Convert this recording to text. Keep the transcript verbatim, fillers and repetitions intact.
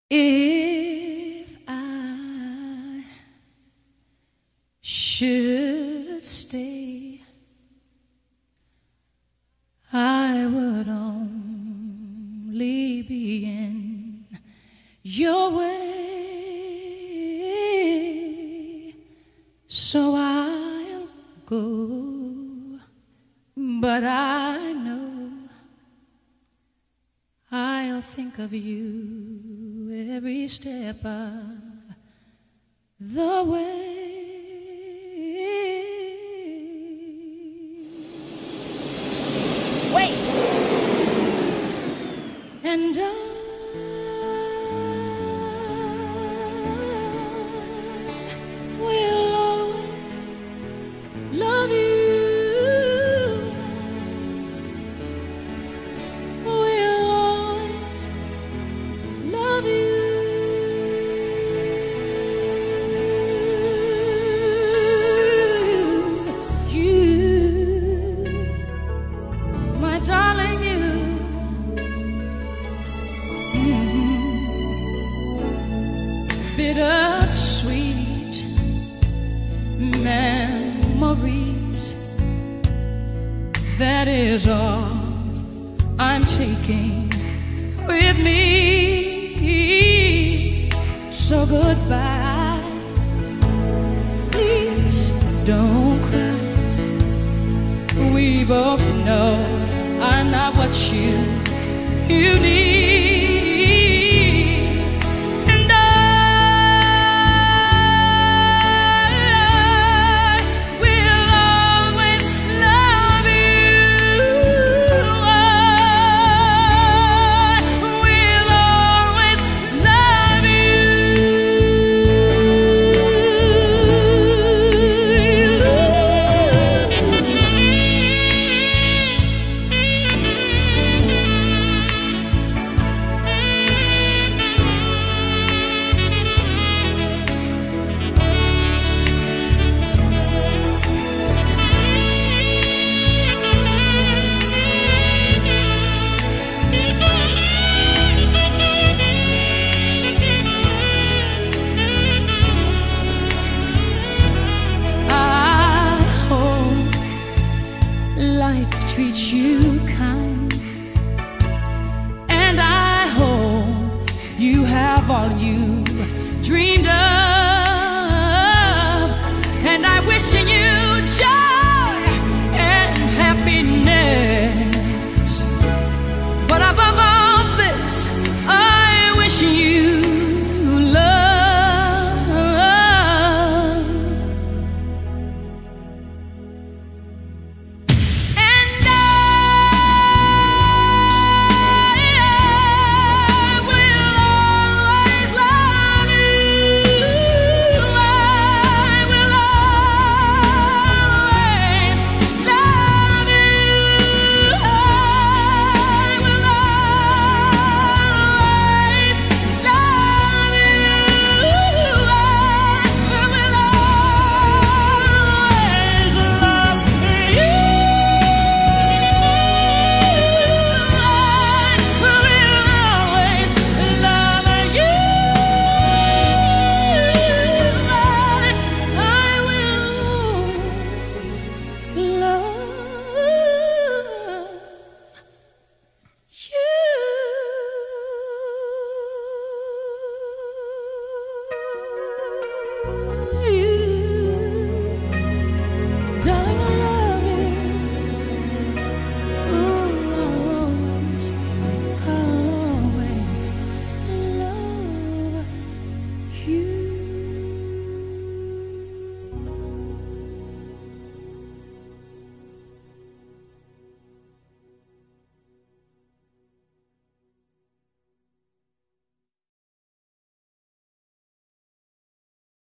If I should stay, I would only be in your way, so I'll go, but I know I'll think of you every step of the way. Wait! And I will always love you. Will always love you. You, my darling, you. Bittersweet memories, that is all I'm taking with me. So goodbye, please don't cry. We both know I'm not what you, you need. Treat you kind, and I hope you have all you dreamed of, and I wish you joy and happiness, but above all this I wish you darling.